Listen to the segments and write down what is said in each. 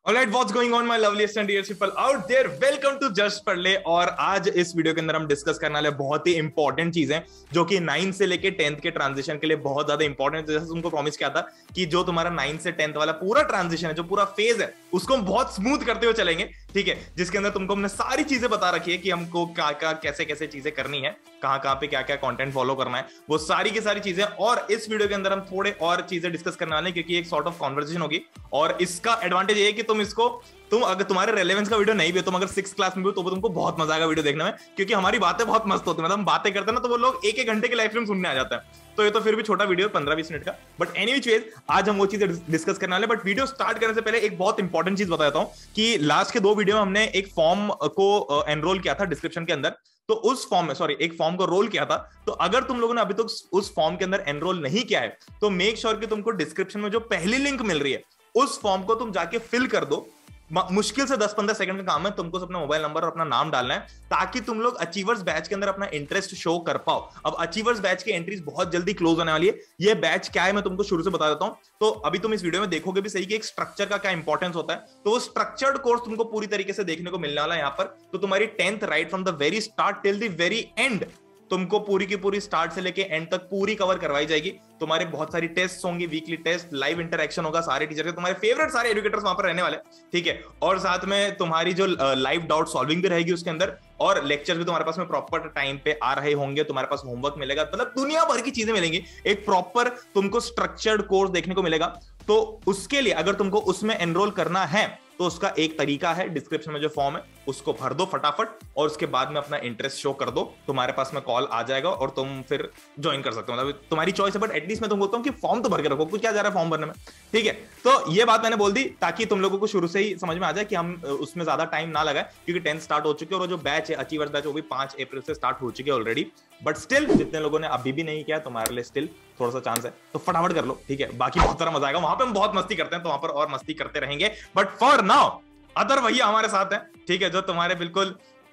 Alright, what's going on, my loveliest and dearest people out there? Welcome to Just पढ़ ले। और आज इस वीडियो के अंदर हम डिस्कस करने वाले बहुत ही इंपॉर्टेंट चीजें जो कि 9 से लेके 10th के ट्रांजिशन के लिए बहुत ज्यादा इंपॉर्टेंट है। जैसे तुमको प्रॉमिस किया था कि जो तुम्हारा 9 से 10th वाला पूरा ट्रांजिशन है, जो पूरा फेज है, उसको हम बहुत स्मूथ करते हुए चलेंगे, ठीक है? जिसके अंदर तुमको हमने सारी चीजें बता रखी है कि हमको क्या क्या कैसे कैसे चीजें करनी है, कहाँ पे क्या क्या कंटेंट फॉलो करना है, वो सारी की सारी चीजें। और इस वीडियो के अंदर हम थोड़े और चीजें डिस्कस करने वाले हैं क्योंकि एक सॉर्ट ऑफ कॉन्वर्सेशन होगी। और इसका एडवांटेज ये है कि तुम अगर तुम्हारे रेलेवेंस का वीडियो नहीं भी हो, तुम अगर 6th क्लास में भी हो तो तुमको बहुत मजा आएगा वीडियो देखने में, क्योंकि हमारी बातें बहुत मस्त होती है। मतलब हम बातें करते हैं ना तो वो लोग एक घंटे के लाइव स्ट्रीम सुनने आ जाते हैं। तो ये तो फिर भी छोटा वीडियो 15-20 मिनट का, बट एनीवेज आज हम वो चीजें डिस्कस करने वाले। बट वीडियो स्टार्ट करने से पहले एक बहुत इंपॉर्टेंट चीज बता देता हूं कि लास्ट के 2 वीडियो में हमने एक फॉर्म को एनरोल किया था डिस्क्रिप्शन के अंदर। तो उस फॉर्म में एक फॉर्म को रोल किया था। तो अगर तुम लोगों ने अभी तक उस फॉर्म के अंदर एनरोल नहीं किया है तो मेक श्योर कि तुमको डिस्क्रिप्शन में जो पहली लिंक मिल रही है उस फॉर्म को तुम जाके फिल कर दो। मुश्किल से 10-15 सेकंड का काम है। तुमको अपना मोबाइल नंबर और अपना नाम डालना है ताकि तुम लोग अचीवर्स बैच के अंदर अपना इंटरेस्ट शो कर पाओ। अब अचीवर्स बैच की एंट्रीज बहुत जल्दी क्लोज होने वाली है। ये बैच क्या है मैं तुमको शुरू से बता देता हूं। तो अभी तुम इस वीडियो में देखोगे भी सही कि एक स्ट्रक्चर का क्या इंपॉर्टेंस होता है। तो वो स्ट्रक्चर्ड कोर्स तुमको पूरी तरीके से देखने को मिलने वाला है यहाँ पर। तो तुम्हारी 10th right from the very start till the very end तुमको पूरी की पूरी स्टार्ट से लेके एंड तक पूरी कवर करवाई जाएगी। तुम्हारे बहुत सारी टेस्ट होंगी, वीकली टेस्ट, लाइव इंटरेक्शन होगा सारे टीचर के, तुम्हारे फेवरेट सारे एजुकेटर्स वहां पर रहने वाले, ठीक है? और साथ में तुम्हारी जो लाइव डाउट सॉल्विंग भी रहेगी उसके अंदर, और लेक्चर भी तुम्हारे पास में प्रॉपर टाइम पे आ रहे होंगे। तुम्हारे पास होमवर्क मिलेगा, मतलब दुनिया भर की चीजें मिलेंगी। एक प्रॉपर तुमको स्ट्रक्चर्ड कोर्स देखने को मिलेगा। तो उसके लिए अगर तुमको उसमें एनरोल करना है तो उसका एक तरीका है, डिस्क्रिप्शन में जो फॉर्म है उसको भर दो फटाफट और उसके बाद में अपना इंटरेस्ट शो कर दो। तुम्हारे पास में कॉल आ जाएगा और तुम फिर ज्वाइन कर सकते हो। मतलब तुम्हारी चॉइस है, बट एटलीस्ट मैं तुम बोलता हूँ कि फॉर्म तो भर के रखो। कुछ क्या जा रहा है फॉर्म भरने में, ठीक है? तो ये बात मैंने बोल दी ताकि तुम लोगों को शुरू से ही समझ में आ जाए कि हम उसमें ज्यादा टाइम ना लगाए, क्योंकि 10th स्टार्ट हो चुके हैं और जो बैच है अचीवर्स बैच वो भी 5 अप्रैल से स्टार्ट हो चुके हैं ऑलरेडी। बट स्टिल जितने लोगों ने अभी भी नहीं किया तुम्हारे लिए स्टिल थोड़ा सा चांस है, तो फटाफट कर लो, ठीक है? बाकी बहुत सारा मजा आएगा। वहां पे हम बहुत मस्ती करते हैं तो वहां पर और मस्ती करते रहेंगे। बट फॉर नाउ अतर भैया हमारे साथ हैं, ठीक है? जो तुम्हारे बिल्कुल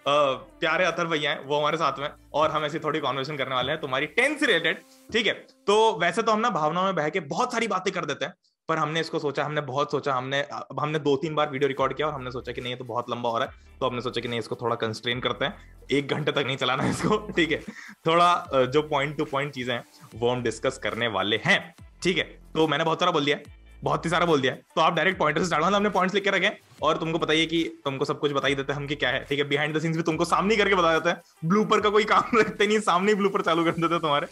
प्यारे अतर भैया हैं वो हमारे साथ में, और हम ऐसी थोड़ी कॉन्वर्सेशन करने वाले हैं तुम्हारी 10th से रिलेटेड, ठीक है? तो वैसे तो हम ना भावनाओं में बह के बहुत सारी बातें कर देते हैं, पर हमने इसको सोचा, हमने बहुत सोचा, हमने 2-3 बार वीडियो रिकॉर्ड किया और हमने सोचा कि नहीं ये तो बहुत लंबा हो रहा है। तो हमने सोचा कि नहीं इसको थोड़ा कंस्ट्रेन करते हैं, 1 घंटे तक नहीं चलाना है इसको, ठीक है? थोड़ा जो पॉइंट टू पॉइंट चीजें हैं वो हम डिस्कस करने वाले हैं, ठीक है? तो मैंने बहुत सारा बोल दिया है, बहुत ही सारा बोल दिया है, तो आप डायरेक्ट पॉइंटर से स्टार्ट। हमने पॉइंट्स लिख के रखे और तुमको बताइए कि तुमको सब कुछ बता ही देते हैं हम कि क्या है, ठीक है? बिहाइंड द सीन्स भी तुमको सामने करके बता देते हैं। ब्लूपर का कोई काम रखते नहीं, सामने ही ब्लूपर चालू कर देते हैं तुम्हारे।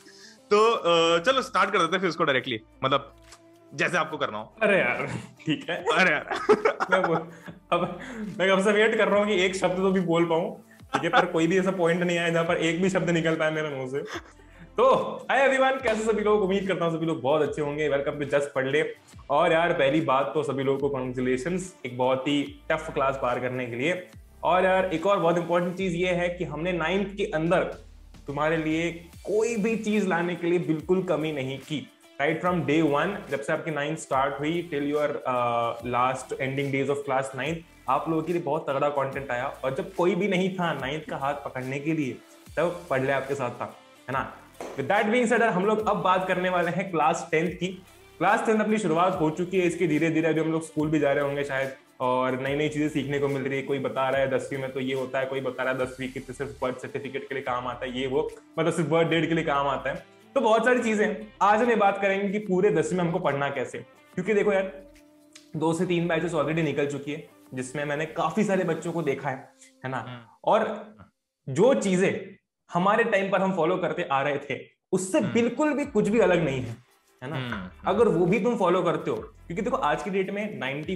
तो चलो स्टार्ट कर देते हैं फिर उसको डायरेक्टली, मतलब जैसे आपको करना हो। अरे यार ठीक है। अरे यार मैं कब से वेट कर रहा हूँ कि एक शब्द तो भी बोल पाऊं, ठीक है? पर कोई भी ऐसा पॉइंट नहीं आया जहां पर एक भी शब्द निकल पाए मेरे मुंह से। तो हाय एवरीवन, कैसे सभी लोग? उम्मीद करता हूँ सभी लोग बहुत अच्छे होंगे। वेलकम टू जस्ट पढ़ ले। और यार पहली बात तो सभी लोगों को कांग्रेचुलेशंस एक बहुत ही टफ क्लास पार करने के लिए। और यार एक और बहुत इंपॉर्टेंट चीज ये है कि हमने 9th के अंदर तुम्हारे लिए कोई भी चीज लाने के लिए बिल्कुल कमी नहीं की। राइट फ्रॉम डे 1, जब से आपकी 9th स्टार्ट हुई till your last ending days of class 9, आप लोगों के लिए बहुत तगड़ा कंटेंट आया। और जब कोई भी नहीं था 9th का हाथ पकड़ने के लिए तब पढ़ ले आपके साथ था, है ना? With that being said, हम लोग अब बात करने वाले हैं क्लास 10th की। क्लास 10th अपनी शुरुआत हो चुकी है। इसके धीरे धीरे अभी हम लोग स्कूल भी जा रहे होंगे शायद, और नई नई चीजें सीखने को मिल रही है। कोई बता रहा है 10वीं में तो ये होता है, कोई बता रहा है 10वीं की तो सिर्फ बर्थ सर्टिफिकेट के लिए काम आता है, ये वो मतलब सिर्फ बर्थ डेट के लिए काम आता है। तो बहुत सारी चीजें आज हम ये बात करेंगे कि पूरे 10वीं में हमको पढ़ना कैसे। क्योंकि देखो यार 2 से 3 बैचेस ऑलरेडी निकल चुकी है जिसमें मैंने काफी सारे बच्चों को देखा है ना? और जो चीजें हमारे टाइम पर हम फॉलो करते आ रहे थे उससे बिल्कुल भी कुछ भी अलग नहीं है ना? अगर वो भी तुम फॉलो करते हो, क्योंकि देखो आज की डेट में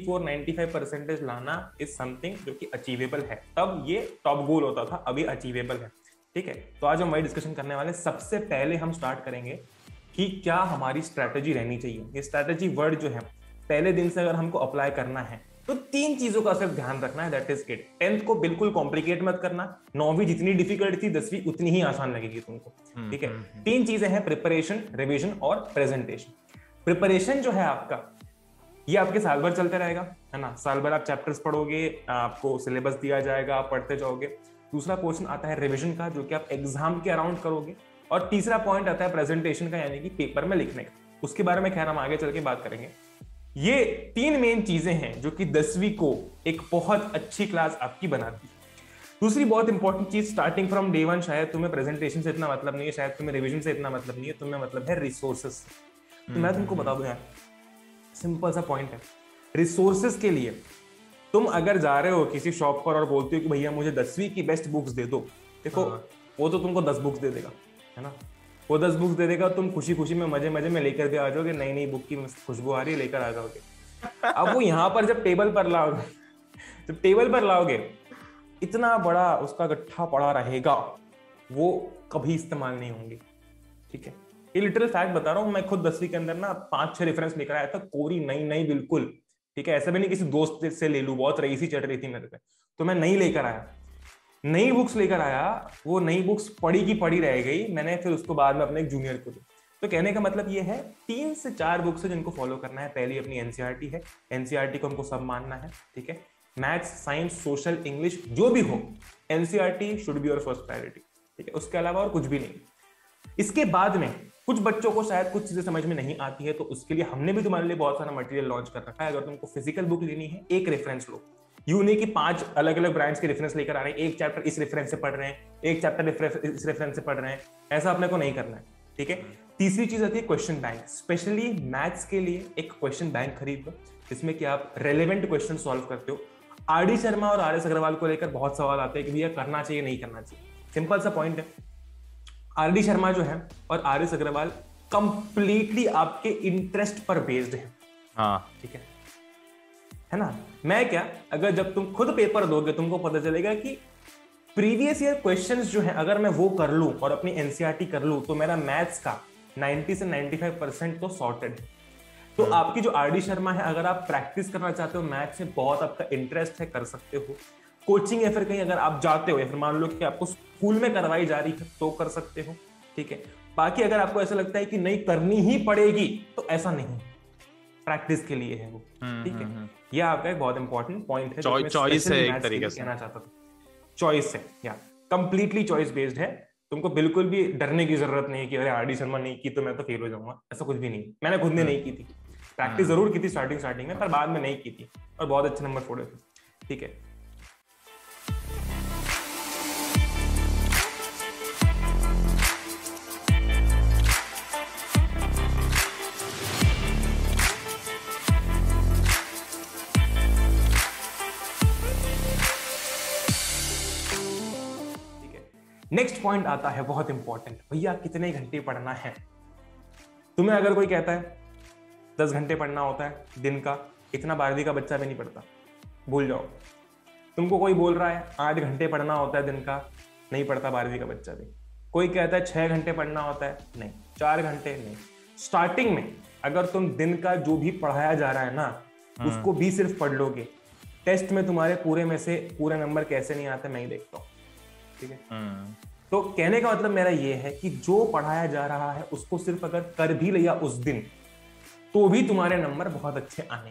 94-95% लाना इज समथिंग जो कि अचीवेबल है। तब ये टॉप गोल होता था, अभी अचीवेबल है, ठीक है? तो आज हम वही डिस्कशन करने वाले। सबसे पहले हम स्टार्ट करेंगे कि क्या हमारी स्ट्रैटेजी रहनी चाहिए। ये स्ट्रैटेजी वर्ड जो है पहले दिन से अगर हमको अप्लाई करना है तो 3 चीजों का सिर्फ ध्यान रखना है, दैट इज इट। 10th को बिल्कुल कॉम्प्लिकेट मत करना। 9वीं जितनी डिफिकल्ट थी 10वीं उतनी ही आसान लगेगी तुमको, ठीक है? 3 चीजें हैं, प्रिपरेशन, रिवीजन और प्रेजेंटेशन। प्रिपरेशन जो है आपका, ये आपके साल भर चलते रहेगा, है ना? साल भर आप चैप्टर्स पढ़ोगे, आपको सिलेबस दिया जाएगा, आप पढ़ते जाओगे। दूसरा पोर्शन आता है रिवीजन का, जो कि आप एग्जाम के अराउंड करोगे। और तीसरा पॉइंट आता है प्रेजेंटेशन का, यानी कि पेपर में लिखने का। उसके बारे में खैर हम आगे चल के बात करेंगे। ये 3 मेन चीजें हैं जो कि 10वीं को एक बहुत अच्छी क्लास आपकी बनाती है। दूसरी बहुत इंपॉर्टेंट चीज, स्टार्टिंग फ्रॉम डे वन, शायद तुम्हें प्रेजेंटेशन से इतना मतलब नहीं है, शायद तुम्हें रिवीजन से इतना मतलब नहीं है, तुम्हें मतलब है रिसोर्सेस। तो मैं तुमको बता दूं यार, सिंपल सा पॉइंट है, रिसोर्सेस के लिए तुम अगर जा रहे हो किसी शॉप पर और बोलते हो कि भैया मुझे 10वीं की बेस्ट बुक्स दे दो, देखो वो तो तुमको 10 बुक्स दे देगा, है ना, वो 10 बुक्स दे देगा, तुम खुशी खुशी में मजे मजे में लेकर के आ जाओगे, नई नई बुक की खुशबू आ रही है, लेकर आ जाओगे। अब वो यहाँ पर जब टेबल पर लाओगे इतना बड़ा उसका गट्ठा पड़ा रहेगा, वो कभी इस्तेमाल नहीं होंगे। ठीक है, ये लिटरल फैक्ट बता रहा हूँ, मैं खुद 10वीं के अंदर ना 5-6 रेफरेंस लेकर आया था, कोरी नई नई बिल्कुल। ठीक है, ऐसा भी नहीं किसी दोस्त से ले लूं, बहुत रईसी चढ़ रही थी मेरे पे, तो मैं नई लेकर आया, नई बुक्स लेकर आया, वो नई बुक्स पड़ी की पड़ी रह गई, मैंने फिर उसको बाद में अपने एक जूनियर को दी। तो कहने का मतलब ये है 3 से 4 बुक्स है जिनको फॉलो करना है। पहली अपनी एनसीईआरटी है, एनसीईआरटी को हमको सब मानना है। ठीक है, मैथ्स, साइंस, सोशल, इंग्लिश जो भी हो, NCERT should be your first priority. ठीक है, उसके अलावा और कुछ भी नहीं। इसके बाद में कुछ बच्चों को शायद कुछ चीजें समझ में नहीं आती है, तो उसके लिए हमने भी तुम्हारे लिए बहुत सारा मटेरियल लॉन्च कर रखा है। अगर तुमको फिजिकल बुक लेनी है, एक रेफरेंस लो, यू नहीं कि 5 अलग अलग ब्रांड्स के रेफरेंस लेकर आ रहे हैं, एक चैप्टर इस रेफरेंस से पढ़ रहे हैं, एक चैप्टर इस रेफरेंस से पढ़ रहे हैं, ऐसा अपने को नहीं करना है। ठीक है, तीसरी चीज आती है क्वेश्चन बैंक। स्पेशली मैथ्स के लिए एक क्वेश्चन बैंक खरीद लो, जिसमें कि आप रेलेवेंट क्वेश्चन सॉल्व करते हो। आरडी शर्मा और आरएस अग्रवाल को लेकर बहुत सवाल आते हैं कि भैया करना चाहिए नहीं करना चाहिए। सिंपल सा पॉइंट है, आरडी शर्मा जो है और आरएस अग्रवाल कंप्लीटली आपके इंटरेस्ट पर बेस्ड है। हाँ, ठीक है ना। मैं क्या, अगर जब तुम खुद पेपर दोगे तुमको पता चलेगा कि प्रीवियस ईयर क्वेश्चंस जो है अगर मैं वो कर लूं और अपनी एनसीईआरटी कर लूं तो मेरा मैथ्स का 90 से 95% तो सॉर्टेड है। तो आपकी जो आरडी शर्मा है, अगर आप प्रैक्टिस करना चाहते हो मैथ्स में, बहुत आपका इंटरेस्ट है, कर सकते हो। कोचिंग या फिर कहीं अगर आप जाते हो या फिर मान लो कि आपको स्कूल में करवाई जा रही है तो कर सकते हो। ठीक है, बाकी अगर आपको ऐसा लगता है कि नहीं करनी ही पड़ेगी तो ऐसा नहीं, प्रैक्टिस के लिए है वो। ठीक है, ये आपका एक बहुत इंपॉर्टेंट पॉइंट है, चॉइस है एक तरीके से, कहना चाहता था। चॉइस है या कंप्लीटली चॉइस बेस्ड है। तुमको बिल्कुल भी डरने की जरूरत नहीं कि अरे आरडी शर्मा नहीं की तो मैं तो फेल हो जाऊंगा, ऐसा कुछ भी नहीं। मैंने खुद ने नहीं की थी, प्रैक्टिस जरूर की थी स्टार्टिंग में, पर बाद में नहीं की थी और बहुत अच्छे नंबर फोड़े थे। ठीक है, नेक्स्ट पॉइंट आता है बहुत इंपॉर्टेंट, भैया कितने घंटे पढ़ना है। तुम्हें अगर कोई कहता है 10 घंटे पढ़ना होता है दिन का, इतना 12वीं का बच्चा भी नहीं पढ़ता, भूल जाओ। तुमको कोई बोल रहा है 8 घंटे पढ़ना होता है दिन का, नहीं पढ़ता 12वीं का बच्चा भी। कोई कहता है 6 घंटे पढ़ना होता है, नहीं। 4 घंटे नहीं। स्टार्टिंग में अगर तुम दिन का जो भी पढ़ाया जा रहा है ना, उसको भी सिर्फ पढ़ लोगे, टेस्ट में तुम्हारे पूरे में से पूरे नंबर कैसे नहीं आते मैं ही देखता हूँ। ठीक है, तो कहने का मतलब मेरा ये है कि जो पढ़ाया जा रहा है उसको सिर्फ अगर कर भी लिया उस दिन तो भी तुम्हारे नंबर बहुत अच्छे आने,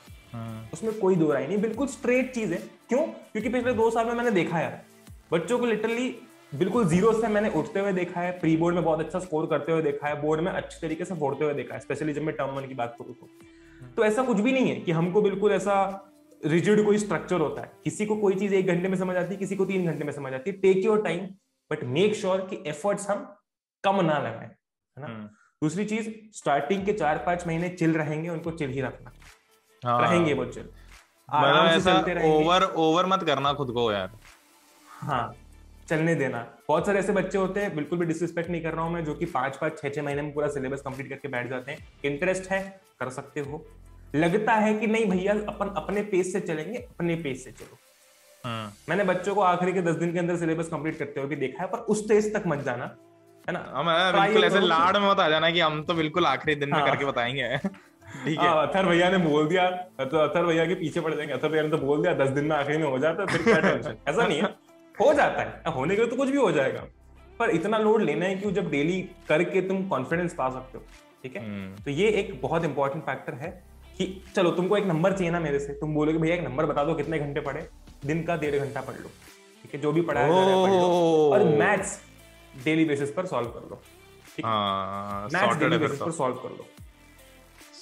उसमें कोई दो राय नहीं, बिल्कुल स्ट्रेट चीज है। क्यों? क्योंकि पिछले 2 साल में मैंने देखा है बच्चों को लिटरली बिल्कुल जीरो से मैंने उठते हुए देखा है, प्री बोर्ड में बहुत अच्छा स्कोर करते हुए देखा है, बोर्ड में अच्छे तरीके से फोड़ते हुए देखा है, स्पेशली जब मैं टर्म 1 की बात करूँ तो ऐसा कुछ भी नहीं है कि हमको बिल्कुल ऐसा रिजिड कोई स्ट्रक्चर होता है। किसी को कोई चीज 1 घंटे में समझ आती है, किसी को 3 घंटे में समझ आती है। Take your time, but make sure कि एफर्ट्स हम कम ना लगाएं, है ना। दूसरी चीज, स्टार्टिंग के 4-5 महीने चिल रहेंगे, उनको चिल ही रखना। हाँ, रहेंगे वो चिल, आराम से चलते रहेंगे। ओवर मत करना खुद को यार। हाँ, चलने देना। बहुत सारे ऐसे बच्चे होते हैं, बिल्कुल भी डिसरिस्पेक्ट नहीं कर रहा हूं मैं, जो कि 5-5, 6-6 महीने में पूरा सिलेबस कंप्लीट करके बैठ जाते हैं। इंटरेस्ट है, कर सकते हो। लगता है कि नहीं भैया अपन अपने पेस से चलेंगे, अपने पेस से चलो। मैंने बच्चों को आखिरी के 10 दिन के अंदर सिलेबस कंप्लीट करते हुए भी देखा है, पर उस स्टेज तक मत जाना, है ना। बिल्कुल ऐसे लाड में मत आ जाना कि हम तो बिल्कुल आखिरी दिन में करके बताएंगे। ठीक है, अथर भैया ने बोल दिया तो अथर भैया के पीछे पड़ जाएंगे। अथर भैया ने तो बोल दिया 10 दिन में आखिरी में हो जाता है, फिर क्या टेंशन। ऐसा नहीं है, हो जाता है, होने के लिए तो कुछ भी हो जाएगा, पर इतना लोड लेना है कि जब डेली करके तुम कॉन्फिडेंस पा सकते हो। ठीक है, तो ये एक बहुत इंपॉर्टेंट फैक्टर है कि चलो तुमको एक नंबर चाहिए ना मेरे से, तुम बोलोगे भैया एक नंबर बता दो कितने घंटे पढ़े। दिन का 1.5 घंटा पढ़ लो। ठीक है, जो भी पढ़ाया जा रहा है पढ़ लो, और मैथ्स डेली बेसिस पर सॉल्व कर लो। ठीक है, मैथ्स डेली बेसिस पर सॉल्व कर लो।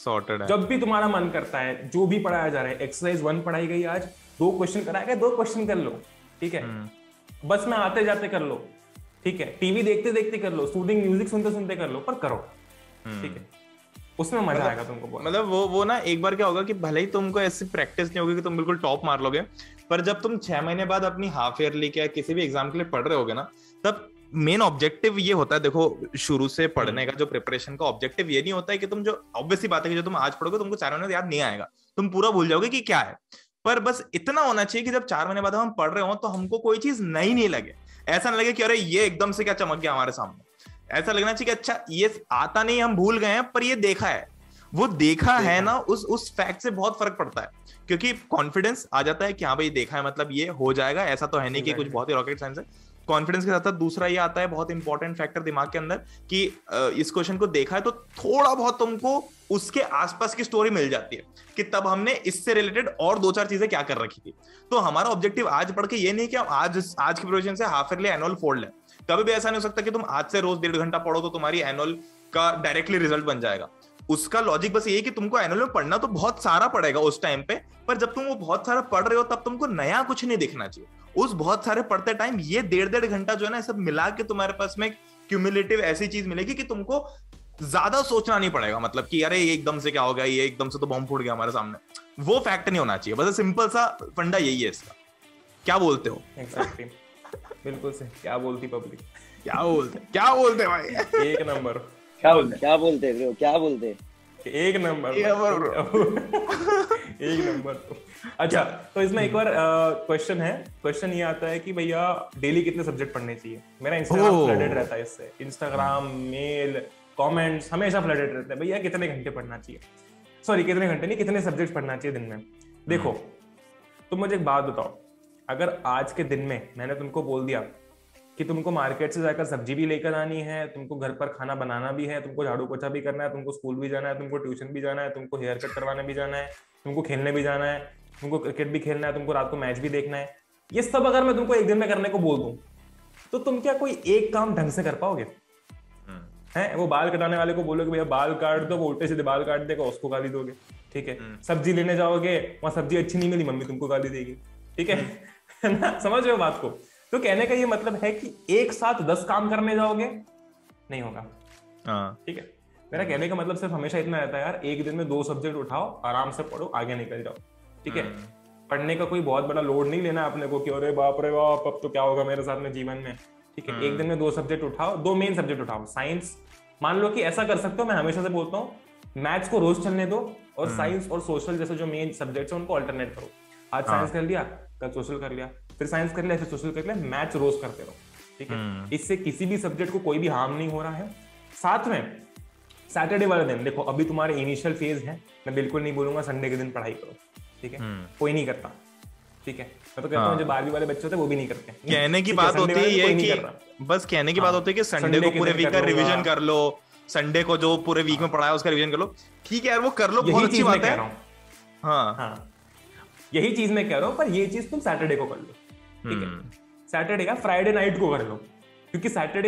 सॉर्टेड है। जब भी तुम्हारा मन करता है, जो भी पढ़ाया जा रहा है, एक्सरसाइज 1 पढ़ाई गई आज, 2 क्वेश्चन कराया गया, 2 क्वेश्चन कर लो, ठीक है। बस में आते जाते कर लो, ठीक है। टीवी देखते देखते कर लो, सूदिंग म्यूजिक सुनते सुनते कर लो, पर करो, ठीक है। उसमें मजा आएगा तुमको बहुत। मतलब वो ना एक बार क्या होगा कि भले ही तुमको ऐसी प्रैक्टिस नहीं होगी कि तुम बिल्कुल टॉप मार लोगे, पर जब तुम 6 महीने बाद अपनी हाफ ईयरली या किसी भी एग्जाम के लिए पढ़ रहे होगे ना, तब मेन ऑब्जेक्टिव ये होता है। देखो, शुरू से पढ़ने का जो प्रिपरेशन का ऑब्जेक्टिव ये नहीं होता है कि तुम, जो ऑब्वियसली बात है कि जो तुम आज पढ़ोगे तुमको 4 महीने याद नहीं आएगा, तुम पूरा भूल जाओगे कि क्या है। पर बस इतना होना चाहिए कि जब 4 महीने बाद हम पढ़ रहे हो तो हमको कोई चीज नई नहीं लगे। ऐसा ना लगे कि अरे ये एकदम से क्या चमक गया हमारे सामने। ऐसा लगना चाहिए कि अच्छा ये आता नहीं, हम भूल गए हैं, पर ये देखा है। वो देखा है ना, उस फैक्ट से बहुत फर्क पड़ता है, क्योंकि कॉन्फिडेंस आ जाता है कि हाँ भाई देखा है, मतलब ये हो जाएगा। ऐसा तो है नहीं कि कुछ बहुत ही रॉकेट साइंस है। कॉन्फिडेंस के साथ साथ दूसरा ये आता है, बहुत इंपॉर्टेंट फैक्टर दिमाग के अंदर, कि इस क्वेश्चन को देखा है तो थोड़ा बहुत तुमको उसके आसपास की स्टोरी मिल जाती है कि तब हमने इससे रिलेटेड और 2-4 चीजें क्या कर रखी थी। तो हमारा ऑब्जेक्टिव आज पढ़ के ये नहीं कि हम आज की प्रिपरेशन से हाफ ईयरली एनुअल फोड़ लें। कभी भी ऐसा नहीं हो सकता कि तुम आज से रोज 1.5 घंटा पढ़ो तो तुम्हारी एनुअल का डायरेक्टली रिजल्ट बन जाएगा। उसका लॉजिक बस ये है कि तुमको एनुअल में पढ़ना तो बहुत सारा पड़ेगा उस टाइम पे, पर जब तुम वो बहुत सारा पढ़ रहे हो तब तुमको नया कुछ नहीं दिखना चाहिए। उस बहुत सारे पढ़ते टाइम ये 1.5 घंटा जो है ना, सब मिला के तुम्हारे पास में क्यूमुलेटिव ऐसी चीज मिलेगी कि तुमको ज्यादा सोचना नहीं पड़ेगा। मतलब कि अरे ये एकदम से क्या हो गया, ये एकदम से तो बम फूट गया हमारे सामने, वो फैक्ट नहीं होना चाहिए। बस सिंपल सा फंडा यही है इसका। क्या बोलते हो? Exactly. बिल्कुल से। क्या बोलती पब्लिक? क्या बोलते भाई? एक नंबर। क्या बोलते ब्रो, क्या बोलते? एक नंबर एक नंबर। अच्छा, तो इसमें एक और क्वेश्चन है। क्वेश्चन ये आता है कि भैया डेली कितने सब्जेक्ट पढ़ने चाहिए? मेरा इंस्टाग्राम फ्लडेड रहता है इससे। इंस्टाग्राम, मेल, कमेंट्स हमेशा फ्लडेड रहता है, भैया कितने घंटे पढ़ना चाहिए। सॉरी, कितने घंटे नहीं, कितने सब्जेक्ट पढ़ना चाहिए दिन में। देखो, तुम मुझे एक बात बताओ, अगर आज के दिन में मैंने तुमको बोल दिया कि तुमको मार्केट से जाकर सब्जी भी लेकर आनी है, तुमको घर पर खाना बनाना भी है, तुमको झाड़ू पोछा भी करना है, तुमको स्कूल भी जाना है, तुमको ट्यूशन भी जाना है, तुमको हेयर कट करवाने भी जाना है, तुमको खेलने भी जाना है, तुमको क्रिकेट भी खेलना है, तुमको रात को मैच भी देखना है, ये सब अगर मैं तुमको एक दिन में करने को बोल दूं तो तुम क्या कोई एक काम ढंग से कर पाओगे? है वो बाल कटाने वाले को बोलोगे भैया बाल काट दो, वो उल्टे सीधे बाल काट देगा, उसको गाली दोगे, ठीक है। सब्जी लेने जाओगे, वहां सब्जी अच्छी नहीं मिली, मम्मी तुमको गाली देगी, ठीक है ना? समझ रहे हो बात को? तो कहने का ये मतलब है कि एक साथ 10 काम करने जाओगे, नहीं होगा, ठीक है। मेरा कहने का मतलब सिर्फ हमेशा इतना रहता है यार, एक दिन में 2 सब्जेक्ट उठाओ, आराम से पढ़ो, आगे निकल जाओ, ठीक है। पढ़ने का कोई बहुत बड़ा लोड नहीं लेना अपने को कि अरे बाप रे बाप अब तो क्या होगा मेरे साथ में जीवन में, ठीक है। एक दिन में 2 सब्जेक्ट उठाओ, 2 मेन सब्जेक्ट उठाओ। साइंस मान लो कि ऐसा कर सकते हो, मैं हमेशा से बोलता हूँ मैथ्स को रोज चलने दो, और साइंस और सोशल जैसे जो मेन सब्जेक्ट्स है उनको अल्टरनेट करो। आज साइंस कर लिया, कल सोशल कर लिया, फिर साइंस कर लिया, फिर सोशल कर लिया, मैथ्स रोज करते रहो, ठीक है। इससे किसी भी सब्जेक्ट को कोई भी हार्म नहीं हो रहा है। साथ में सैटरडे वाले दिन देखो, अभी तुम्हारे इनिशियल फेज है, मैं बिल्कुल नहीं बोलूंगा संडे के दिन पढ़ाई करो, ठीक है। कोई नहीं करता, ठीक है। मैं तो कहता हूँ जो 12वीं वाले बच्चे होते हैं वो भी नहीं करते। कहने की बात होती है ये कि बस कहने की बात होती है कि संडे को पूरे वीक का रिवीजन कर लो, संडे को जो पूरे वीक में पढ़ाया उसका रिवीजन कर लो, ठीक है यार, वो कर लो, बहुत अच्छी बात है। हाँ, यही चीज मैं कह रहा हूँ, पर ये चीज तुम सैटरडे को कर लो, ठीक है। सैटरडे का फ्राइडे नाइट को कर लो, क्योंकि सैटरडे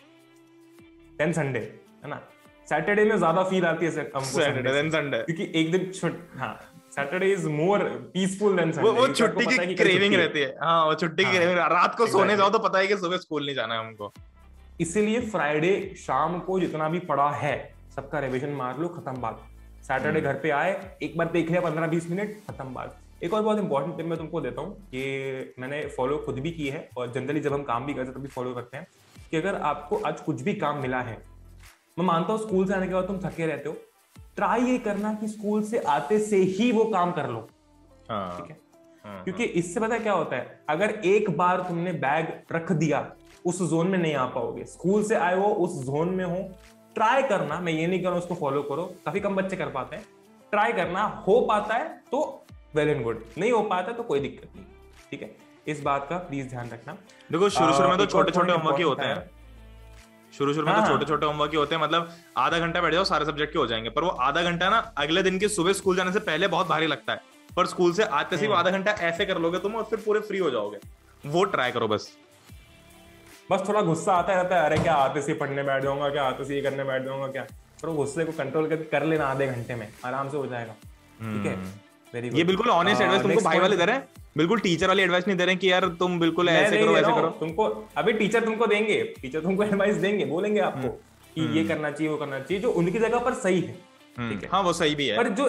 देन संडे है ना, सैटरडे में ज्यादा फील आती है सैटरडे देन संडे, क्योंकि एक दिन हाँ, Saturday is more peaceful than Sunday. वो छुट्टी की क्रेविंग रहती है। हाँ, वो छुट्टी की क्रेविंग, रात को सोने जाओ तो पता है कि सुबह स्कूल नहीं जाना है हमको। इसीलिए फ्राइडे शाम को जितना भी पढ़ा है सबका रिवीजन मार लो, खत्म बात। सैटरडे घर पे आए, एक बार देख लिया 15-20 मिनट, खत्म बात। एक और बहुत इंपॉर्टेंट टिप मैं तुमको देता हूँ, ये मैंने फॉलो खुद भी की है, और जनरली जब हम काम भी करते हैं तभी फॉलो करते हैं, कि अगर आपको आज कुछ भी काम मिला है, मैं मानता हूँ स्कूल से आने के बाद तुम थके रहते हो, ट्राई ये करना कि स्कूल से आते से ही वो काम कर लो, ठीक है। क्योंकि इससे पता है क्या होता है, अगर एक बार तुमने बैग रख दिया, उस जोन में नहीं आ पाओगे। स्कूल से आए हो, उस जोन में हो, ट्राई करना, मैं ये नहीं कर रहा हूं उसको फॉलो करो, काफी कम बच्चे कर पाते हैं, ट्राई करना, हो पाता है तो वेल एंड गुड, नहीं हो पाता तो कोई दिक्कत नहीं, ठीक है। इस बात का प्लीज ध्यान रखना। देखो शुरू में तो छोटे छोटे होमवर्क ही होते हैं, शुरू में तो छोटे छोटे होमवर्क ही होते हैं, मतलब आधा घंटा बैठ जाओ सारे सब्जेक्ट के हो जाएंगे, पर वो आधा घंटा ना अगले दिन के सुबह स्कूल जाने से पहले बहुत भारी लगता है, पर स्कूल से आते से आधा घंटा ऐसे कर लोगे तुम और फिर पूरे फ्री हो जाओगे। वो ट्राई करो बस थोड़ा गुस्सा आता रहता है, अरे क्या आते से पढ़ने बैठ जाऊंगा, क्या आते से ये करने बैठ जाऊंगा क्या, करो, गुस्से को कंट्रोल करके कर लेना, आधे घंटे में आराम से हो जाएगा। ठीक है, वेरी गुड। ये बिल्कुल ऑनेस्ट एडवाइस तुमको भाई वाले दे रहे हैं, बिल्कुल टीचर वाली एडवाइस नहीं दे रहे कि यार तुम बिल्कुल ऐसे करो वैसे करो। तुमको अभी टीचर तुमको देंगे, टीचर तुमको एडवाइस देंगे, बोलेंगे आपको कि ये करना चाहिए, वो करना चाहिए, जो उनकी जगह पर सही है। ठीक है, हाँ वो सही भी है, पर जो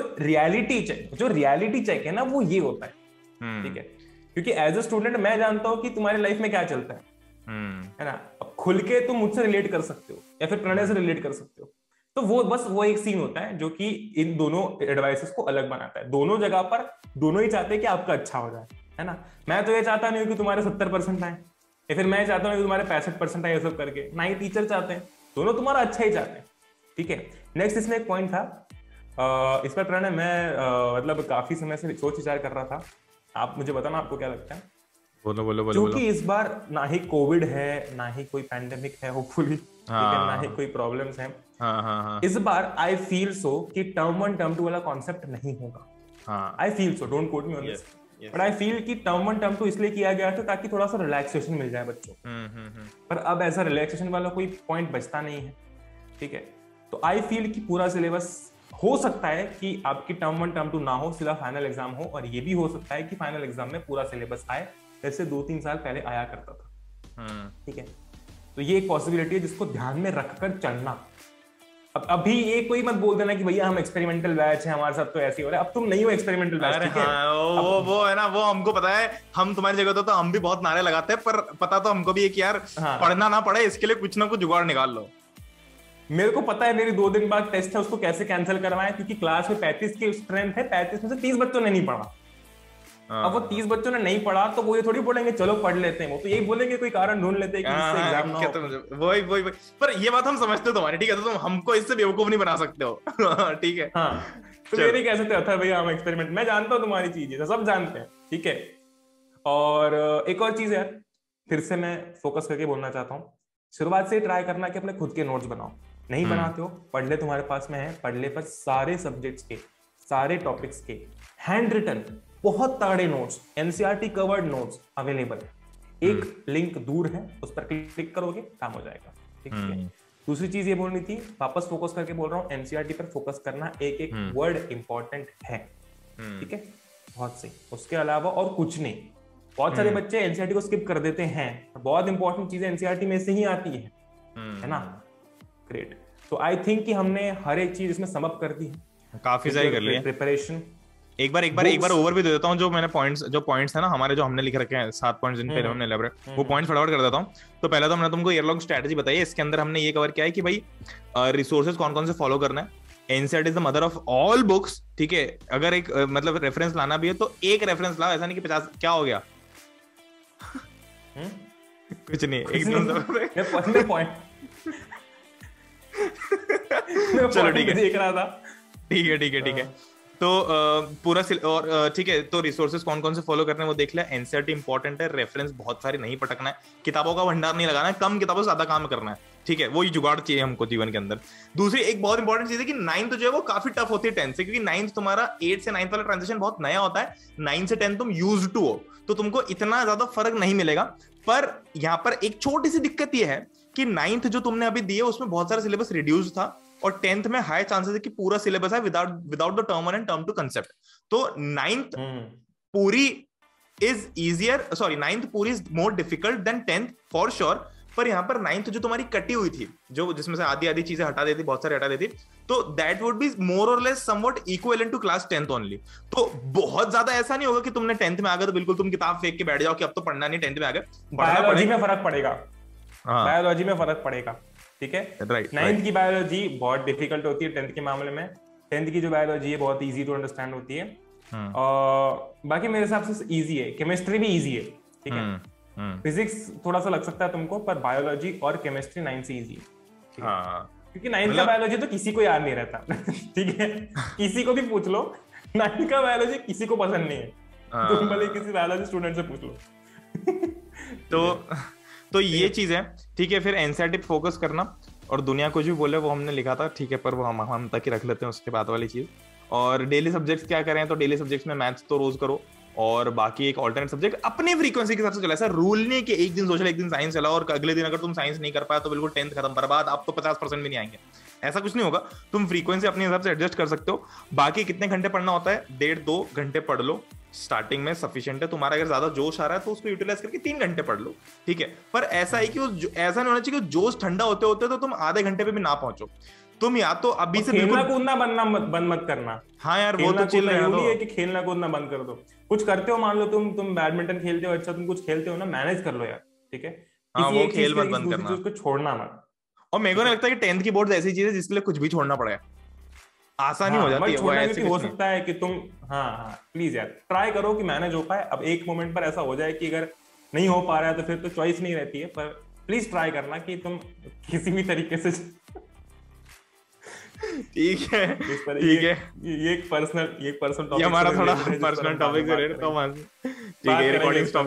रियलिटी चेक है ना, वो ये होता है। ठीक है, क्योंकि एज अ स्टूडेंट मैं जानता हूँ कि तुम्हारी लाइफ में क्या चलता है ना। अब खुल के तुम मुझसे रिलेट कर सकते हो या फिर प्रणय से रिलेट कर सकते हो, तो वो एक सीन होता है जो कि इन दोनों एडवाइसेस को अलग बनाता है। दोनों जगह पर दोनों ही चाहते हैं कि आपका अच्छा हो जाए, है ना। मैं तो ये चाहता नहीं हूँ कि तुम्हारे 70% आए, या फिर मैं चाहता हूँ कि तुम्हारे 65% आए, ये सब करके ना ही टीचर चाहते हैं, दोनों तुम्हारा अच्छा ही चाहते हैं। ठीक है, नेक्स्ट इसमें एक पॉइंट था, इस पर प्रणय मैं मतलब काफी समय से सोच विचार कर रहा था, आप मुझे बताना आपको क्या लगता है। बोलो क्योंकि इस बार ना ही कोविड है, ना ही कोई पैंडेमिक है होपफुली, ठीक है, ना ही कोई प्रॉब्लम्स हैं। इस बार आई फील सो कि टर्म 1 टर्म 2 वाला कॉन्सेप्ट नहीं होगा। I feel so, don't quote me on this, but I feel कि टर्म 1 टर्म 2 इसलिए किया गया था ताकि थोड़ा सा रिलैक्सेशन मिल जाए बच्चों। पर अब ऐसा रिलैक्सेशन वाला कोई पॉइंट बचता नहीं है। ठीक है, तो आई फील कि पूरा सिलेबस हो सकता है कि आपकी टर्म 1 टर्म 2 ना हो, सीधा फाइनल एग्जाम हो, और ये भी हो सकता है कि फाइनल एग्जाम में पूरा सिलेबस आए जैसे 2-3 साल पहले आया करता था। ठीक है, तो ये एक पॉसिबिलिटी है जिसको ध्यान में रखकर चलना। अब अभी ये कोई मत बोल देना कि भैया हम एक्सपेरिमेंटल बैच है, हमारे साथ तो ऐसे हो रहा है। अब तुम नहीं हो एक्सपेरिमेंटल बैच, ठीक है। वो है ना, वो हमको पता है, हम तुम्हारी जगह तो हम भी बहुत नारे लगाते हैं, पर पता तो हमको भी है कि यार पढ़ना ना पड़े, इसके लिए कुछ ना कुछ जुगाड़ निकाल लो। मेरे को पता है मेरी 2 दिन बाद टेस्ट है, उसको कैसे कैंसिल करवाएं, क्योंकि क्लास में 35 की स्ट्रेंथ है, 35 में से 30 बच्चों ने नहीं पढ़ा। अब वो 30 बच्चों ने नहीं पढ़ा तो वो ये थोड़ी बोलेंगे चलो पढ़ लेते हैं, वो तो यही बोलेंगे कोई कारण ढूंढ लेते हैं कि जिससे एग्जाम ना हो। वही पर ये बात हम समझते हो तुम्हारी, ठीक है, तो तुम हमको इससे बेवकूफ नहीं बना सकते हो। ठीक है, हाँ, तो ये नहीं कह सकते था भैया हम एक्सपेरिमेंट, मैं जानता हूँ तुम्हारी चीजें, सब जानते हैं। ठीक है, और एक और चीज है, फिर से मैं फोकस करके बोलना चाहता हूँ, शुरुआत से ट्राई करना कि अपने खुद के नोट्स बनाओ। नहीं बनाते हो, पढ़ ले, तुम्हारे पास में है, पढ़ ले, पर सारे सब्जेक्ट्स के, सारे टॉपिक्स के हैंड रिटन बहुत तगड़े notes, NCERT covered notes available है। एक लिंक दूर है, उस पर क्लिक करोगे काम हो जाएगा। ठीक है, दूसरी चीज ये बोलनी थी, वापस फोकस करके बोल रहा हूँ, एनसीईआरटी पर फोकस करना, एक एक वर्ड इंपॉर्टेंट है। ठीक है, बहुत सही, उसके अलावा और कुछ नहीं। बहुत सारे बच्चे एनसीईआरटी को स्किप कर देते हैं, बहुत इंपॉर्टेंट चीजें एनसीईआरटी में से ही आती है ना। ग्रेट, तो आई थिंक कि हमने हर एक चीज इसमें सम अप कर दी है, काफी सही कर लिया। प्रिपरेशन एक बार ओवर भी दे देता हूँ, जो मैंने पॉइंट्स है ना हमारे, जो हमने लिख रखे हैं 7 पॉइंट्स जिन पे हमने एलैबोरेट, वो पॉइंट्स फटाफट कर देता हूँ। तो पहला तो हमने तुमको ईयरलॉन्ग स्ट्रेटजी बताई है, इसके अंदर हमने ये कवर किया है कि भाई रिसोर्सेज कौन कौन से फॉलो करना है। NCERT is the mother of all books. ठीक है, अगर एक मतलब रेफरेंस लाना भी है तो एक रेफरेंस लाओ, ऐसा नहीं कि 50 क्या हो गया। कुछ नहीं, एकदम पॉइंट चलो ठीक है, देख रहा था। ठीक है, तो पूरा और ठीक है, तो रिसोर्सेज कौन कौन से फॉलो करने हैं वो देख लिया। एनसीईआरटी इंपॉर्टेंट है, रेफरेंस बहुत सारे नहीं पटकना है, किताबों का भंडार नहीं लगाना है, कम किताबों से ज्यादा काम करना है। ठीक है, वो ही जुगाड़ चाहिए हमको जीवन के अंदर। दूसरी एक बहुत इंपॉर्टेंट चीज है कि 9th जो है वो काफी टफ होती है 10th से, क्योंकि 9th तुम्हारा 8 से 9th वाला ट्रांजिशन बहुत नया होता है। 9 से 10 तुम यूज्ड टू हो, तो तुमको इतना ज्यादा फर्क नहीं मिलेगा। पर यहाँ पर एक छोटी सी दिक्कत ये है कि 9th जो तुमने अभी दी है उसमें बहुत सारा सिलेबस रिड्यूस था, और 10th में हाई चांसेस है कि पूरा सिलेबस है without the term 1 and term 2 concept. तो 9th पूरी इज इजियर, सॉरी 9th पूरी is more difficult than 10th for sure. पर यहाँ पर 9th जो तुम्हारी कटी हुई थी, जो जिसमें से आधी चीजें हटा देती, बहुत सारे हटा देती, तो दैट वुड बी मोर और less somewhat equivalent to class 10th only. तो बहुत ज्यादा ऐसा नहीं होगा कि तुमने 10th में आ गए तो बिल्कुल तुम किताब फेंक के बैठ जाओ कि अब तो पढ़ना नहीं, 10th में आ गए। बायोलॉजी में फर्क पड़ेगा, बायोलॉजी में फर्क पड़ेगा। ठीक है, राइट, 9th की बायोलॉजी बहुत डिफिकल्ट होती है 10th के मामले में, 10th की जो बायोलॉजी है बहुत इजी टू अंडरस्टैंड होती है। और बाकी मेरे हिसाब से इजी है, केमिस्ट्री भी इजी है। ठीक है, फिजिक्स थोड़ा सा लग सकता है तुमको, पर बायोलॉजी और केमिस्ट्री 9th से इजी है। क्योंकि 9th का बायोलॉजी तो किसी को याद नहीं रहता। ठीक है, किसी को भी पूछ लो, 9th का बायोलॉजी किसी को पसंद नहीं है, तुम भले किसी बायोलॉजी स्टूडेंट से पूछ लो। तो ये चीज है। ठीक है, फिर एनसीईआरटी पे फोकस करना, और दुनिया कुछ भी बोले वो हमने लिखा था, ठीक है, पर वो हम तक ही रख लेते हैं, उसके बाद वाली चीज। और डेली सब्जेक्ट्स क्या करें, तो डेली सब्जेक्ट्स में मैथ्स तो रोज करो, और बाकी एक ऑल्टरनेट सब्जेक्ट अपने फ्रीक्वेंसी के हिसाब से चला। ऐसा रूल नहीं कि एक दिन सोशल एक दिन साइंस चलाओ, और अगले दिन अगर तुम साइंस नहीं कर पाया तो बिल्कुल 10th खत्म, बर्बाद, आप तो 50% भी नहीं आएंगे। ऐसा कुछ नहीं होगा, तुम फ्रीक्वेंसी अपने हिसाब से एडजस्ट कर सकते हो। बाकी कितने घंटे पढ़ना होता है, 1.5-2 घंटे पढ़ लो, स्टार्टिंग में सफिशिएंट है। तुम्हारा अगर ज्यादा जोश आ रहा है तो उसको यूटिलाइज करके 3 घंटे पढ़ लो, ठीक है। पर ऐसा है कि ऐसा नहीं होना चाहिए कि जोश ठंडा होते होते तो तुम आधे घंटे पे भी ना पहुंचो। तुम या तो अभी से खेलना कूदना बंद मत करना। हाँ यार, वो तो चिल रहा है कि खेलना कूदना बंद कर दो। कुछ करते हो, मान लो तुम बैडमिंटन खेलते हो, अच्छा तुम कुछ खेलते हो ना, मैनेज कर लो यार, ठीक है। हाँ, वो खेल मत बंद करना, उसको छोड़ना मत। और मेरे को नहीं लगता कि 10th की बोर्ड ऐसी चीज है जिसके लिए कुछ भी छोड़ना पड़ेगा, आसानी हो जाती है वो। ऐसे हो सकता है कि तुम हाँ प्लीज यार ट्राई करो कि मैनेज हो पाए। अब एक मोमेंट पर ऐसा हो जाए कि अगर नहीं हो पा रहा है तो फिर तो चॉइस नहीं रहती है, पर प्लीज ट्राई करना कि तुम किसी भी तरीके से ठीक है, ठीक है। ये एक पर्सनल टॉपिक, ये हमारा थोड़ा पर्सनल टॉपिक से रिलेटेड, तो ठीक है, रिकॉर्डिंग स्टॉप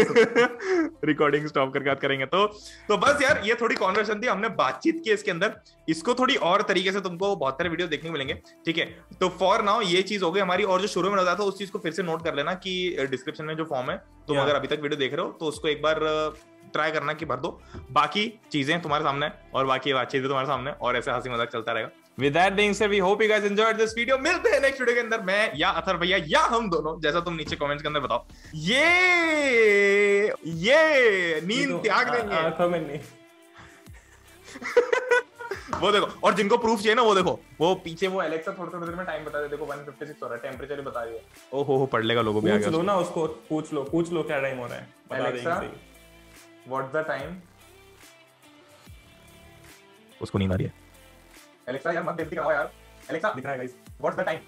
करके बात करेंगे। तो बस यार, ये थोड़ी कॉन्वर्सेशन थी, हमने बातचीत की इसके अंदर। इसको थोड़ी और तरीके से तुमको बहुत सारे वीडियो देखने को मिलेंगे, ठीक है। तो फॉर नाउ ये चीज हो गई हमारी। और जो शुरू में बताया था उस चीज को फिर से नोट कर लेना कि डिस्क्रिप्शन में जो फॉर्म है, तुम अगर अभी तक वीडियो देख रहे हो तो उसको एक बार ट्राई करना कि भर दो। बाकी चीजें तुम्हारे सामने है और बाकी बातचीत तुम्हारे सामने, और ऐसे हंसी मजाक चलता रहेगा। With that being said, we hope you guys enjoyed this video. मिलते हैं नेक्स्ट वीडियो के अंदर, मैं या अथर भैया या हम दोनों, जैसा तुम नीचे कमेंट्स के अंदर बताओ। ये नींद त्याग देंगे। वो देखो, और जिनको प्रूफ चाहिए ना वो देखो, वो पीछे वो एलेक्सा थोड़ी देर में टाइम बता दे। देखो 1:56 हो रहा है, टेम्परेचर भी बता रही है। ओहो पढ़ लेगा, लोगों भी आ गया। पूछ लो ना उसको, पूछ लो क्या टाइम हो रहा है, बता देंगे। What's the time? उसको नींद आ रही है। एलेक्सा यार मत देख दिखाओ यार। एलेक्सा दिख रहा है गाइस, व्हाट्स द टाइम?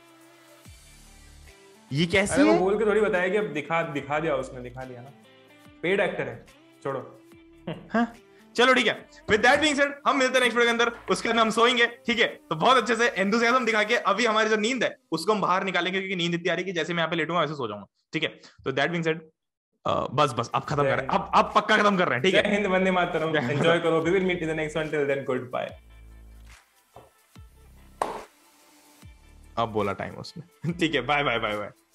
ये कैसे है? वो बोल के थोड़ी बताया कि अब दिखा दिया उसने, दिखा दिया ना। पेड एक्टर है, छोड़ो। हाँ चलो ठीक है। विद दैट बीइंग सेड, हम मिलते हैं नेक्स्ट वीडियो के अंदर। उसके अंदर हम सोएंगे, ठीक है। तो बहुत अच्छे से एंथुसियाज्म दिखा के अभी हमारी जो नींद है उसको हम बाहर निकालेंगे, क्योंकि नींद इतनी आ रही है कि जैसे मैं यहाँ पे लेटूंगा वैसे सो जाऊंगा, ठीक है। तो दैट बीइंग सेड, बस अब खत्म कर रहे हैं, अब पक्का खत्म कर रहे हैं, ठीक है। हिंद वंदे मातरम, एंजॉय करो। We will meet in the next one, till then good bye. अब बोला टाइम उसने, ठीक है। Bye bye bye bye.